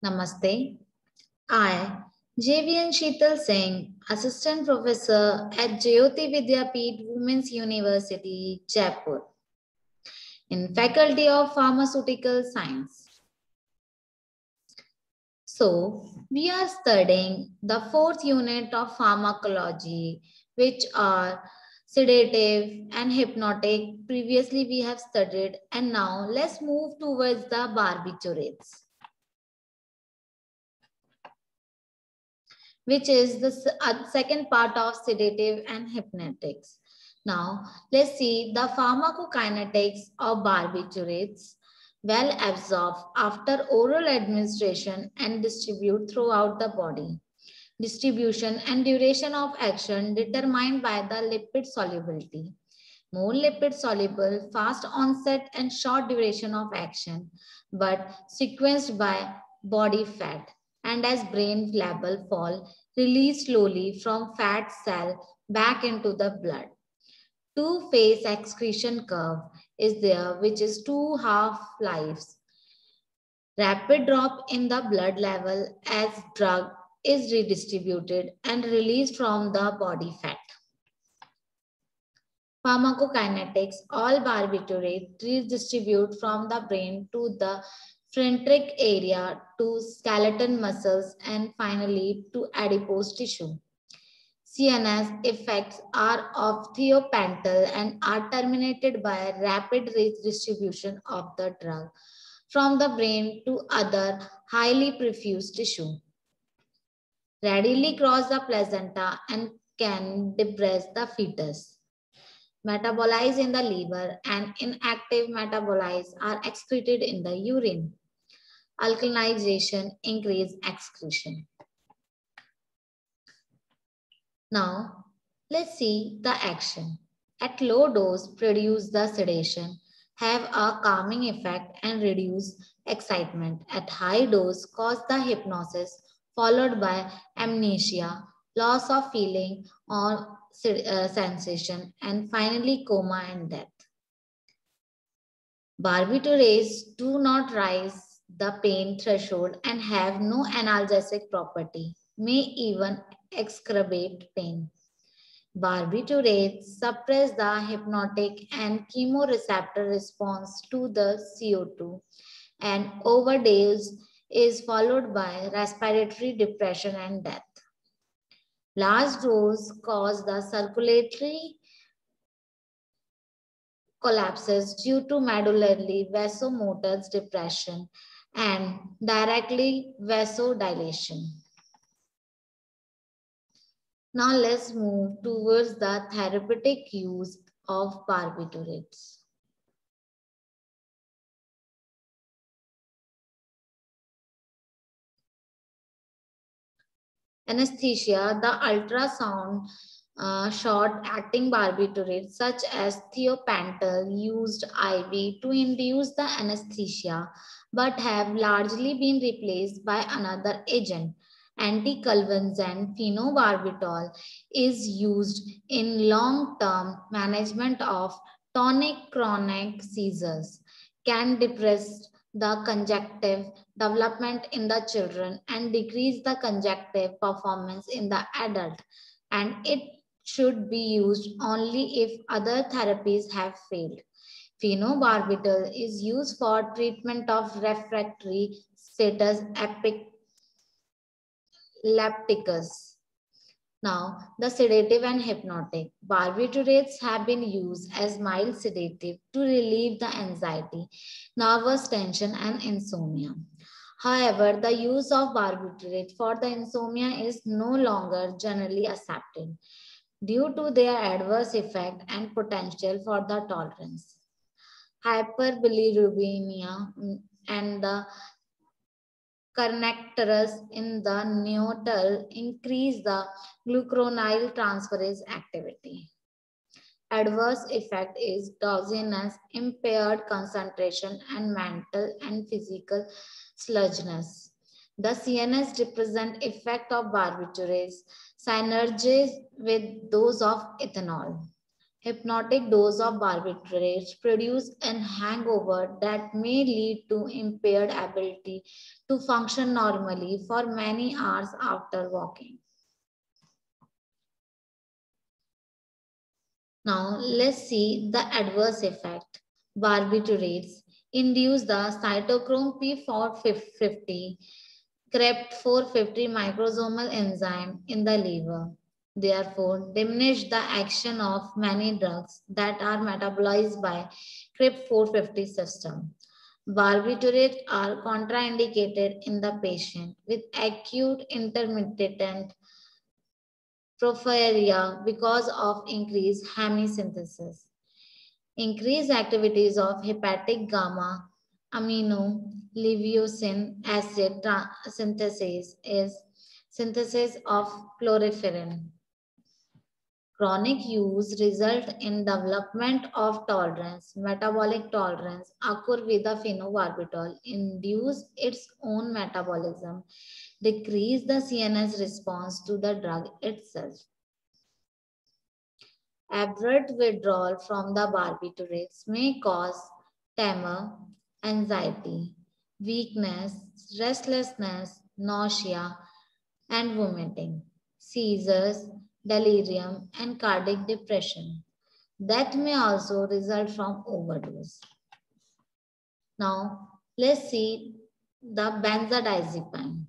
Namaste. I, JVN Sheetal Singh, Assistant Professor at Jyoti Vidyapeeth Women's University, Jaipur, in Faculty of Pharmaceutical Science. So, we are studying the fourth unit of pharmacology, which are sedative and hypnotic. Previously, we have studied, and now let's move towards the barbiturates, which is the second part of sedative and hypnotics. Now, let's see the pharmacokinetics of barbiturates. Well absorbed after oral administration and distribute throughout the body. Distribution and duration of action determined by the lipid solubility. More lipid soluble, fast onset and short duration of action, but sequenced by body fat. And as brain level fall, release slowly from fat cell back into the blood. Two-phase excretion curve is there, which is two half-lives. Rapid drop in the blood level as drug is redistributed and released from the body fat. Pharmacokinetics, all barbiturates redistribute from the brain to the phrenic area to skeletal muscles and finally to adipose tissue. CNS effects are of thiopental and are terminated by rapid redistribution of the drug from the brain to other highly perfused tissue. Readily cross the placenta and can depress the fetus. Metabolize in the liver and inactive metabolites are excreted in the urine. Alkalinization increase excretion. Now, let's see the action. At low dose, produce the sedation, have a calming effect and reduce excitement. At high dose, cause the hypnosis followed by amnesia, loss of feeling or sensation, and finally coma and death. Barbiturates do not rise the pain threshold and have no analgesic property, may even exacerbate pain. Barbiturates suppress the hypnotic and chemoreceptor response to the CO2, and overdose is followed by respiratory depression and death. Large dose cause the circulatory collapses due to medullary vasomotor depression and directly vasodilation. Now let's move towards the therapeutic use of barbiturates. Anesthesia, the ultrasound short-acting barbiturates such as thiopental used IV to induce the anesthesia but have largely been replaced by another agent. Anticonvulsant phenobarbital is used in long-term management of tonic-clonic seizures, can depress the conjunctive development in the children and decrease the conjunctive performance in the adult, and it should be used only if other therapies have failed. Phenobarbital is used for treatment of refractory status epilepticus. Now, the sedative and hypnotic. Barbiturates have been used as mild sedative to relieve the anxiety, nervous tension, and insomnia. However, the use of barbiturate for the insomnia is no longer generally accepted due to their adverse effect and potential for the tolerance. Hyperbilirubinemia and the connectors in the neotel increase the glucuronide transferase activity. Adverse effect is dizziness, impaired concentration, and mental and physical sluggishness. The CNS represent effect of barbiturates synergize with those of ethanol. Hypnotic dose of barbiturates produce an hangover that may lead to impaired ability to function normally for many hours after walking. Now let's see the adverse effect. Barbiturates induce the cytochrome P450 CREPT450 microsomal enzyme in the liver. Therefore, diminish the action of many drugs that are metabolized by CREPT450 system. Barbiturates are contraindicated in the patient with acute intermittent porphyria because of increased hemosynthesis. Increased activities of hepatic gamma aminoleucine acid synthesis is synthesis of chlorpyrifin. Chronic use result in development of tolerance. Metabolic tolerance occur with the phenobarbital, induce its own metabolism, decrease the CNS response to the drug itself. Abrupt withdrawal from the barbiturates may cause tremor, anxiety, weakness, restlessness, nausea, and vomiting, seizures, delirium, and cardiac depression. That may also result from overdose. Now, let's see the benzodiazepine.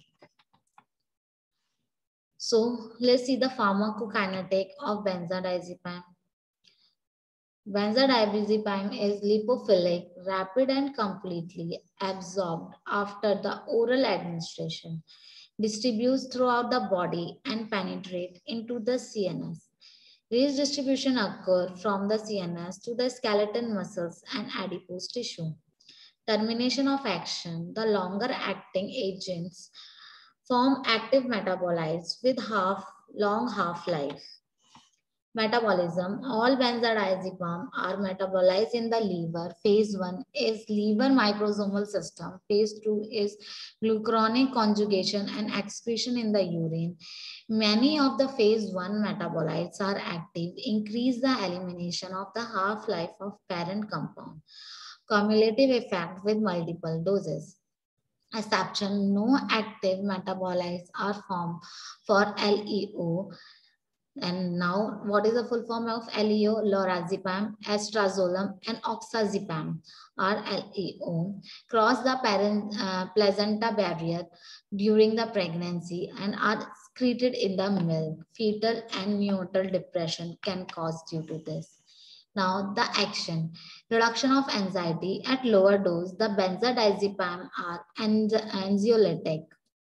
So, let's see the pharmacokinetic of benzodiazepine. Benzodiazepine is lipophilic, rapid and completely absorbed after the oral administration, distributes throughout the body and penetrate into the CNS. This distribution occurs from the CNS to the skeletal muscles and adipose tissue. Termination of action. The longer acting agents form active metabolites with long half-life. Metabolism. All benzodiazepam are metabolized in the liver. Phase 1 is liver microsomal system. Phase 2 is glucuronic conjugation and excretion in the urine. Many of the phase 1 metabolites are active, increase the elimination of the half-life of parent compound. Cumulative effect with multiple doses. Exception, no active metabolites are formed for LEO. And now, what is the full form of LEO? Lorazepam, estrazolam, and oxazepam are LEO. Cross the placenta barrier during the pregnancy and are excreted in the milk. Fetal and neonatal depression can cause due to this. Now, the action. Reduction of anxiety at lower dose. The benzodiazepam are anxiolytic.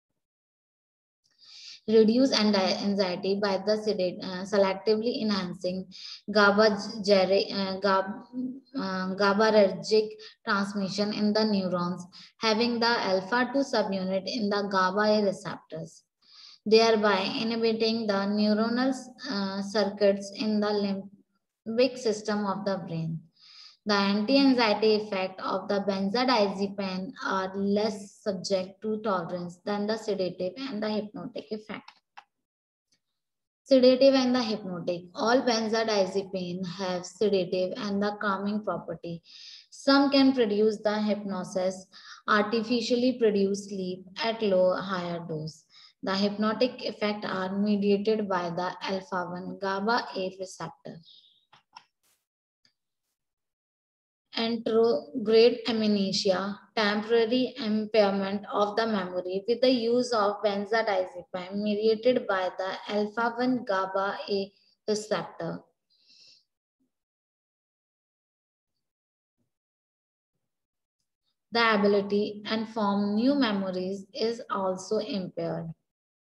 Reduce anxiety by the selectively enhancing GABAergic transmission in the neurons, having the alpha-2 subunit in the GABA A receptors, thereby inhibiting the neuronal circuits in the limbic system of the brain. The anti-anxiety effect of the benzodiazepine are less subject to tolerance than the sedative and the hypnotic effect. Sedative and the hypnotic. All benzodiazepine have sedative and the calming property. Some can produce the hypnosis, artificially produce sleep at higher dose. The hypnotic effect are mediated by the alpha-1 GABA A receptor. Anterograde amnesia, temporary impairment of the memory with the use of benzodiazepine mediated by the alpha-1 GABA A receptor. The ability and form new memories is also impaired.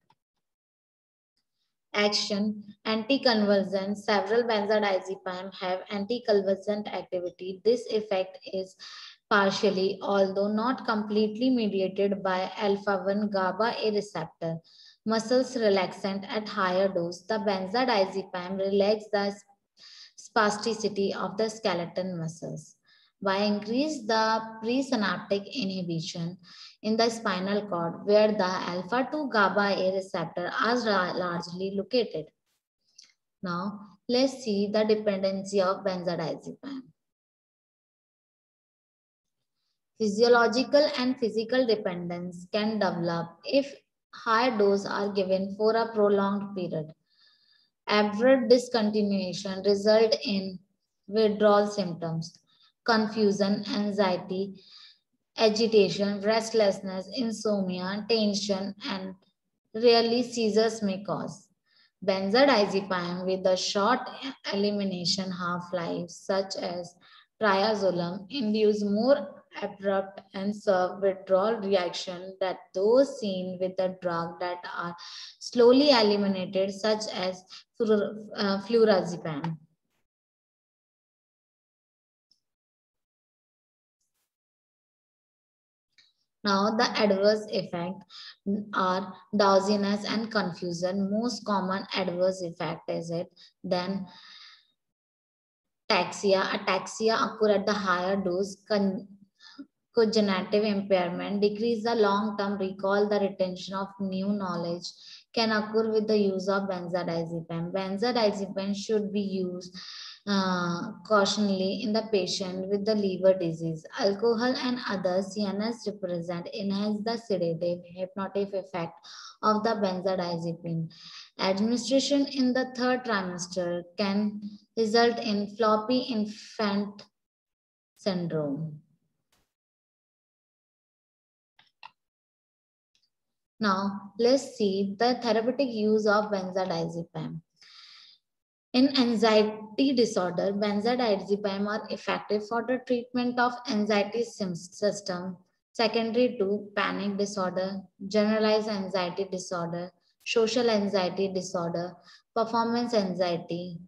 Action, anticonvulsant. Several benzodiazepines have anticonvulsant activity. This effect is partially, although not completely, mediated by alpha-1 GABA A receptor. Muscles relaxant at higher dose. The benzodiazepine relaxes the spasticity of the skeletal muscles. By increase the presynaptic inhibition in the spinal cord where the alpha-2 GABA A receptor are largely located. Now, Let's see the dependency of benzodiazepine. Physiological and physical dependence can develop if high doses are given for a prolonged period. Abrupt discontinuation result in withdrawal symptoms, confusion, anxiety, agitation, restlessness, insomnia, tension, and rarely seizures may cause. Benzodiazepine with a short elimination half-life, such as triazolam, induce more abrupt and severe withdrawal reaction that those seen with the drug that are slowly eliminated, such as flurazepam. Now, the adverse effect are drowsiness and confusion. Most common adverse effect is it. Then ataxia. Ataxia occur at the higher dose. Cognitive impairment, decrease the long-term recall, the retention of new knowledge can occur with the use of benzodiazepine. Benzodiazepine should be used cautionally in the patient with the liver disease. Alcohol and other CNS represent enhance the sedative hypnotic effect of the benzodiazepine. Administration in the third trimester can result in floppy infant syndrome. Now, let's see the therapeutic use of benzodiazepine. In anxiety disorder, benzodiazepine are effective for the treatment of anxiety system, secondary to panic disorder, generalized anxiety disorder, social anxiety disorder, performance anxiety,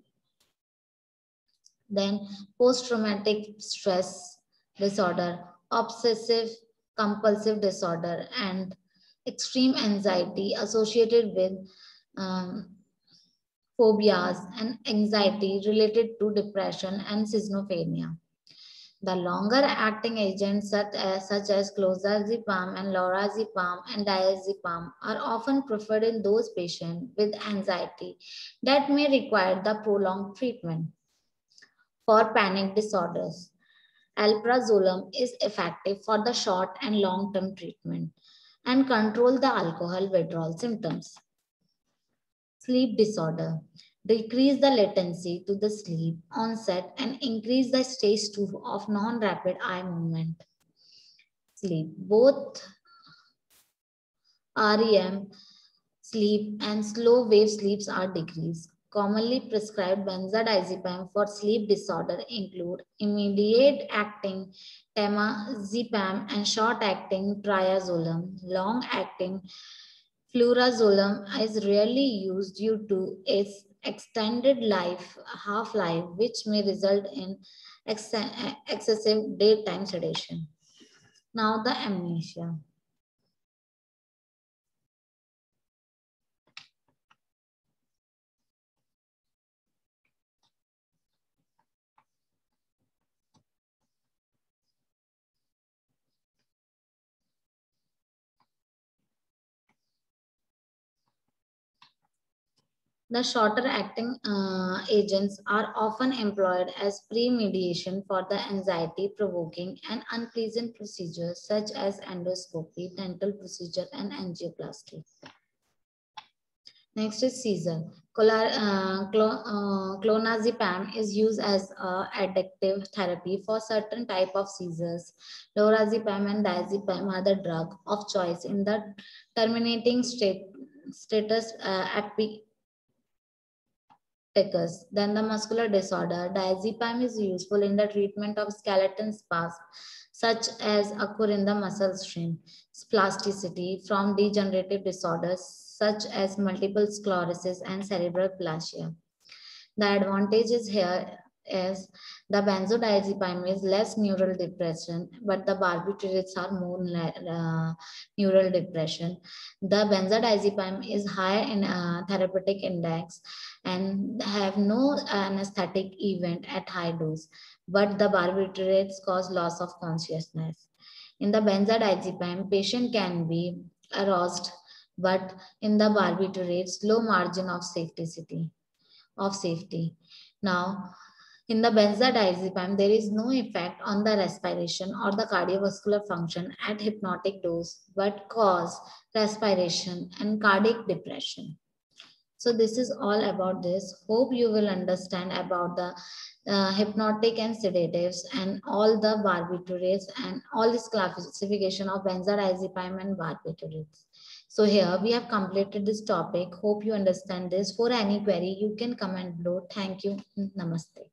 then post-traumatic stress disorder, obsessive compulsive disorder, and extreme anxiety associated with um, phobias and anxiety related to depression and schizophrenia. The longer acting agents such as clozapam and lorazepam and diazepam are often preferred in those patients with anxiety that may require the prolonged treatment. For panic disorders, alprazolam is effective for the short and long-term treatment and control the alcohol withdrawal symptoms. Sleep disorder. Decrease the latency to the sleep onset and increase the stage 2 of non-rapid eye movement. Sleep. Both REM sleep and slow wave sleeps are decreased. Commonly prescribed benzodiazepine for sleep disorder include immediate acting temazepam and short acting triazolam. Long acting flurazolum is rarely used due to its extended half-life, which may result in excessive daytime sedation. Now the amnesia. The shorter acting agents are often employed as pre-mediation for the anxiety provoking and unpleasant procedures such as endoscopy, dental procedure, and angioplasty. Next is seizure. Clonazepam is used as addictive therapy for certain type of seizures. Lorazepam and diazepam are the drug of choice in the terminating status Then the muscular disorder. Diazepam is useful in the treatment of skeletal spasms, such as occur in the muscle strain, spasticity from degenerative disorders, such as multiple sclerosis and cerebral palsy. The advantages here is the benzodiazepine is less neural depression, but the barbiturates are more neural depression. The benzodiazepine is higher in therapeutic index and have no anesthetic event at high dose, but the barbiturates cause loss of consciousness. In the benzodiazepine, patient can be aroused, but in the barbiturates, low margin of safety. of safety. Now, in the benzodiazepine, there is no effect on the respiration or the cardiovascular function at hypnotic dose, but cause respiration and cardiac depression. So this is all about this. Hope you will understand about the hypnotic and sedatives and all the barbiturates and all this classification of benzodiazepine and barbiturates. So here we have completed this topic. Hope you understand this. For any query, you can comment below. Thank you. Namaste.